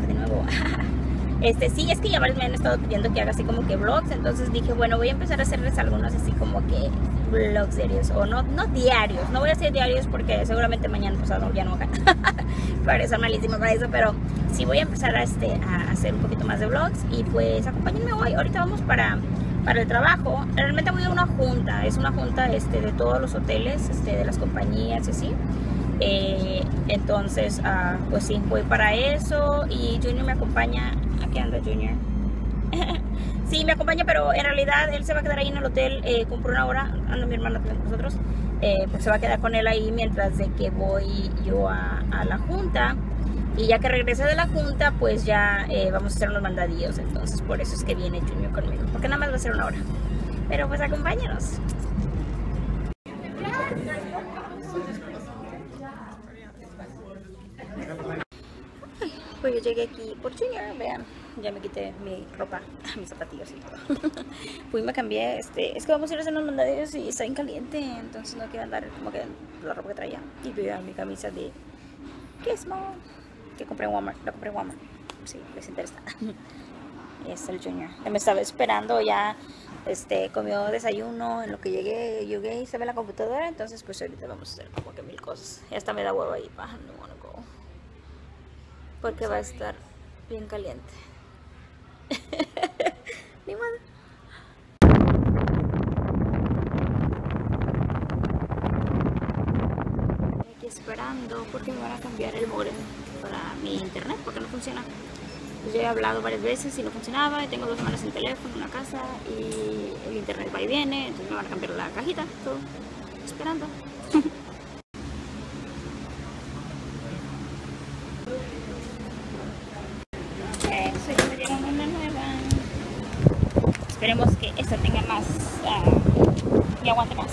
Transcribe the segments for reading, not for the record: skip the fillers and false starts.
de nuevo. Sí, es que ya varios me han estado pidiendo que haga así como que vlogs, entonces dije, bueno, voy a empezar a hacerles algunos así como que vlogs diarios, o no diarios, no voy a hacer diarios porque seguramente mañana pasado ya no voy a para eso, malísima para eso, pero sí voy a empezar a hacer un poquito más de vlogs y pues acompáñenme hoy. Ahorita vamos para el trabajo. Realmente voy a una junta, es una junta de todos los hoteles, de las compañías y así. Entonces pues sí, voy para eso y Junior me acompaña. Aquí anda Junior. Sí, me acompaña, pero en realidad él se va a quedar ahí en el hotel como por una hora. Anda mi hermana con nosotros, pues se va a quedar con él ahí mientras de que voy yo a la junta. Y ya que regrese de la junta, pues ya vamos a hacer unos mandadillos. Entonces por eso es que viene Junior conmigo, porque nada más va a ser una hora. Pero pues acompáñanos. Pues yo llegué aquí por Junior, vean, ya me quité mi ropa, mis zapatillos y todo. Fui y me cambié, es que vamos a ir a hacer unos mandadillos y está bien caliente, entonces no quiero andar como que la ropa que traía. Y vean mi camisa de Gizmo, que compré en Walmart, la compré en Walmart, si les interesa. Es el Junior, me estaba esperando ya, comió desayuno en lo que llegué y se ve la computadora, entonces pues ahorita vamos a hacer como que mil cosas. Y hasta me da huevo ahí, no wanna go, porque va a estar bien caliente. Ni modo. Aquí esperando porque me van a cambiar el modem para mi internet porque no funciona. Pues yo he hablado varias veces y no funcionaba, y tengo 2 semanas sin teléfono en la casa y el internet va y viene, entonces me van a cambiar la cajita, todo esperando. Eso, ya me dieron una nueva. Esperemos que esta tenga más y aguante más.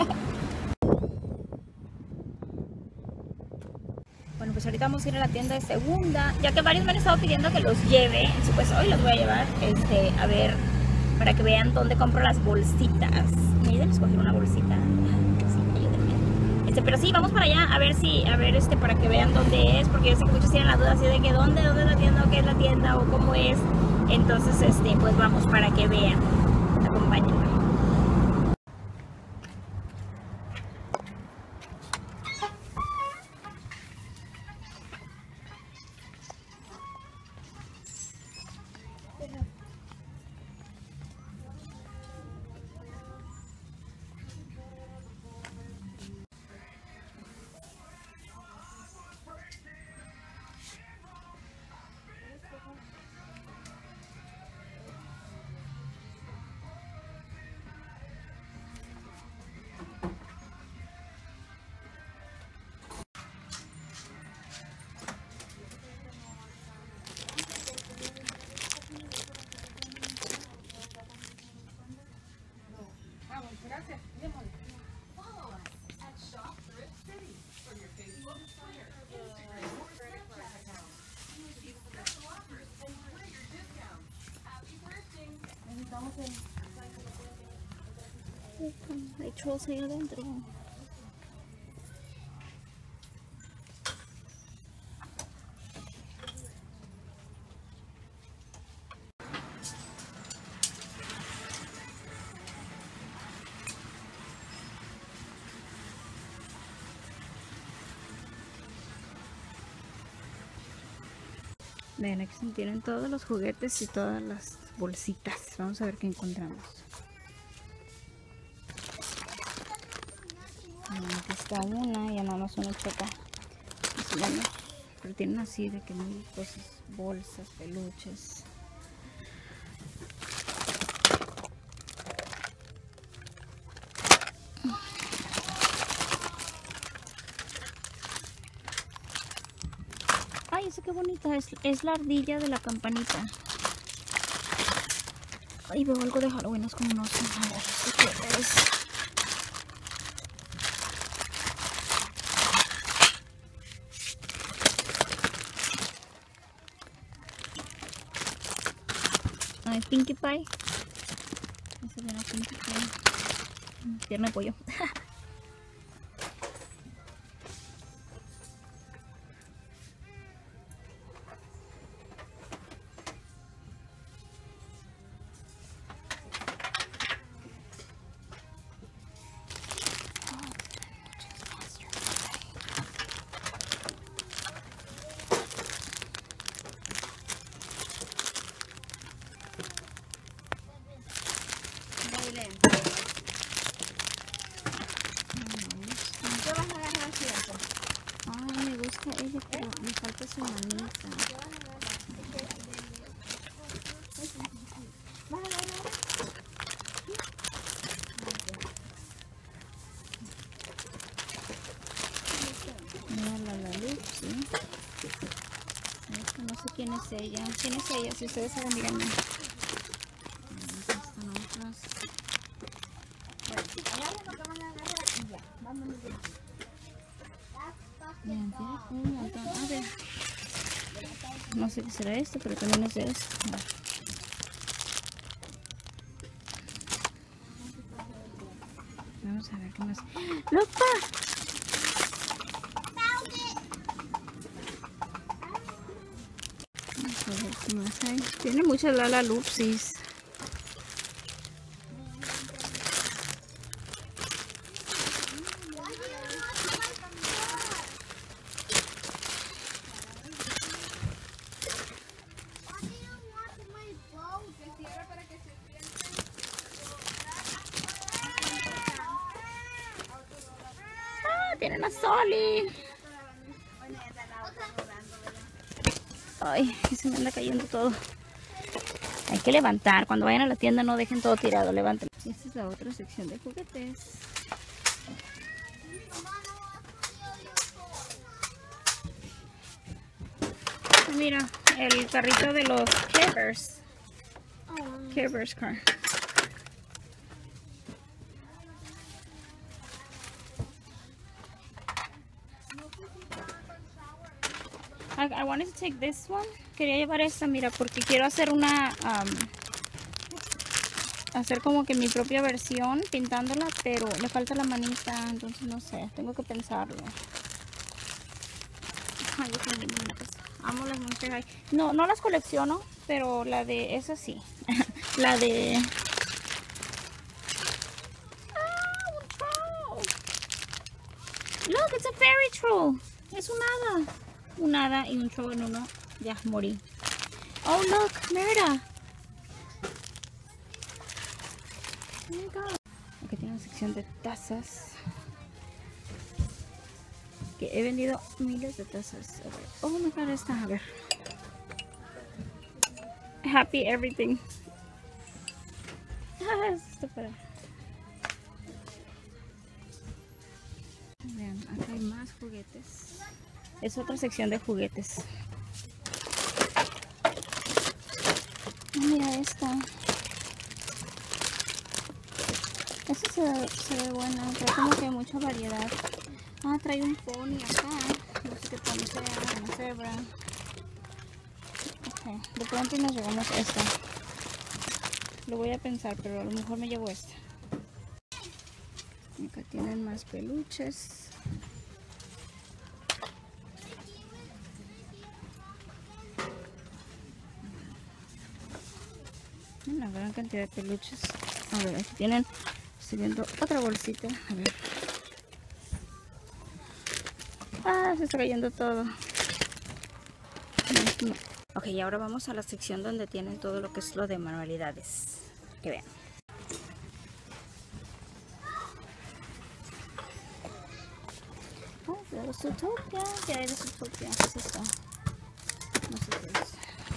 Bueno, pues ahorita vamos a ir a la tienda de segunda, ya que varios me han estado pidiendo que los lleve, pues hoy los voy a llevar, a ver, para que vean dónde compro las bolsitas. Me ayuden a escoger una bolsita. Sí, ayúdenme. Pero sí, vamos para allá, a ver para que vean dónde es, porque yo sé que muchos tienen la duda así de que dónde es la tienda, o qué es la tienda, o cómo es. Entonces, pues vamos para que vean. Acompáñenme. Hay trolls ahí adentro. Ven, aquí se tienen todos los juguetes y todas las bolsitas. Vamos a ver qué encontramos. Aquí está una, ya nada más una choca. Más o menos. Pero tienen así de que mil cosas, bolsas, peluches. Ay, esa qué bonita, es la ardilla de la campanita. Ay, veo algo de Halloween, es como no sé, a ver, ¿qué es? Ay, Pinkie Pie. Esa es una Pinkie Pie. Pierna de pollo. su manita. Mira la Lupsi. No sé quién es ella. ¿Quién es ella? Si ustedes saben, díganme. Están otras. Bien, tiene un montón. A ver. No sé qué será esto, pero también es de esto. Vamos a ver qué más. ¡Lupa! Vamos a ver qué más hay. Tiene muchas Lalaloopsis. Tiene una Soli. Ay, se me anda cayendo todo. Hay que levantar. Cuando vayan a la tienda no dejen todo tirado. Levanten. Esta es la otra sección de juguetes. Mira, el carrito de los Care Bears. Care Bears car. I wanted to take this one. Quería llevar esta, mira, porque quiero hacer una... hacer como que mi propia versión pintándola, pero le falta la manita, entonces no sé, tengo que pensarlo. Ay, yo también amo las Monster High. No las colecciono, pero la de esa sí. La de... un troll. Look, it's a fairy troll. Es un hada. Un hada y un troll en uno. Ya, morí. Oh, look, Merida. Aquí tiene una sección de tazas. Que he vendido miles de tazas. A ver. Oh, me God, esta. A ver. Happy everything. Esto para... Vean, acá hay más juguetes. Es otra sección de juguetes. Mira esta. Esta se ve buena. Trae como que mucha variedad. Ah, trae un pony acá. No sé qué pony sea. Una cebra. Ok. De pronto nos llevamos esta. Lo voy a pensar, pero a lo mejor me llevo esta. Acá tienen más peluches. Una gran cantidad de peluches. A ver, aquí tienen, estoy viendo otra bolsita. A ver. Ah, se está cayendo todo. Ok, y ahora vamos a la sección donde tienen todo lo que es lo de manualidades. Que vean. Oh, de los Zootopia. ¿Qué hay de Zootopia? ¿Qué es esto? No sé qué es.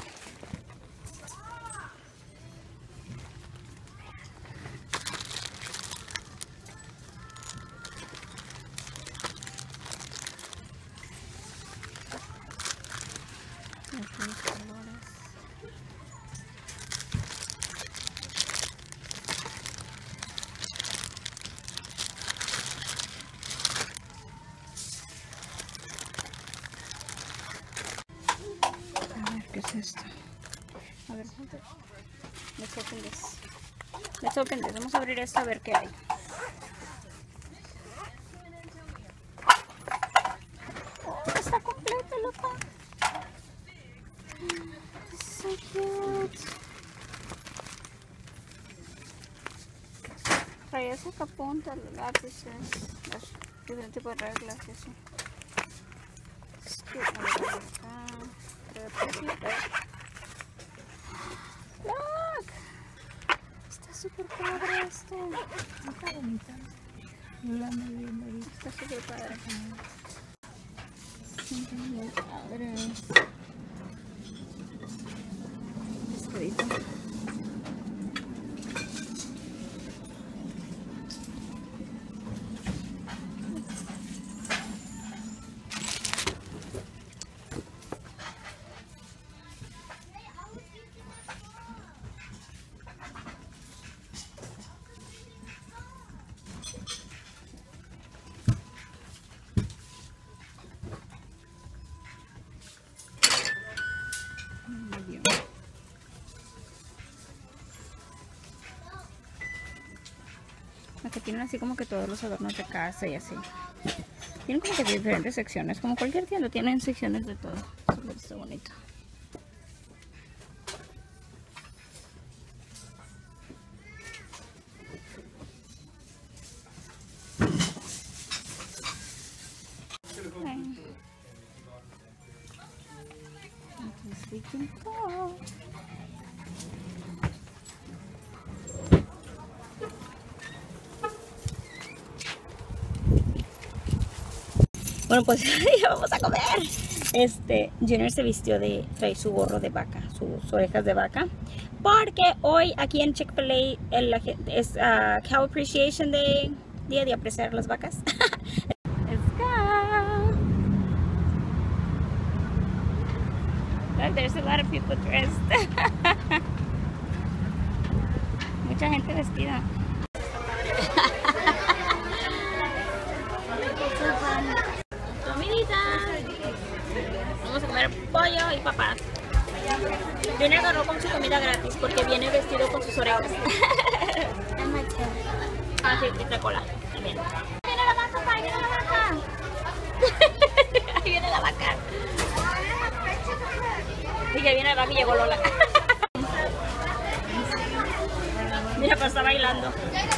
A ver, ¿qué es esto? A ver, let's open this. Let's open this. Vamos a abrir esto a ver qué hay. Oh, está completo, loca. So cute. Traía sacapuntas, lápices, diferentes tipos de reglas y así. Es cute. A ver, acá. Look. Está súper padre este. Está bonita. Está súper padre. padres. Pescadito. Acá tienen así como que todos los adornos de casa y así. Tienen como que diferentes secciones, como cualquier tienda tienen secciones de todo. Está bonito. Bueno, pues ya vamos a comer. Junior se vistió trae su gorro de vaca, sus orejas de vaca, porque hoy aquí en Chick-fil-A es Cow Appreciation Day, día de apreciar las vacas. Let's go. Look, there's a lot of people dressed. Mucha gente vestida. Vamos a comer pollo y papas. Junior agarró con su comida gratis porque viene vestido con sus orejas. Ah, sí, y trae cola también. ¡Viene la vaca, pa! ¡Viene la vaca! Ahí viene la vaca. Y ya viene la vaca y llegó Lola. Mira, pues está bailando.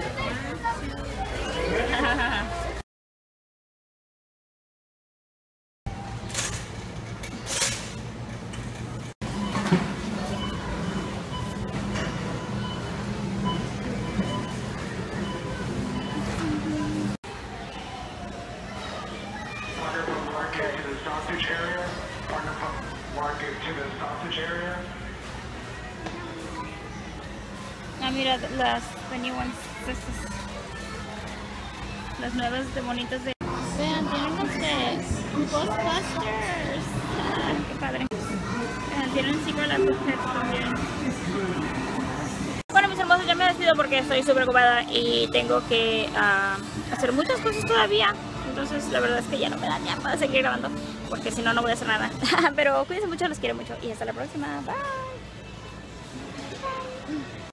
Ah, mira, las new ones, las nuevas de bonitas de... Vean, tienen unos de Ghostbusters. Ah, qué padre. Vean, tienen Secret Life of Pets también. Bueno, mis hermosos, ya me despido porque estoy súper ocupada y tengo que hacer muchas cosas todavía. Entonces la verdad es que ya no me da tiempo de seguir grabando porque si no, no voy a hacer nada. Pero cuídense mucho, los quiero mucho y hasta la próxima. Bye.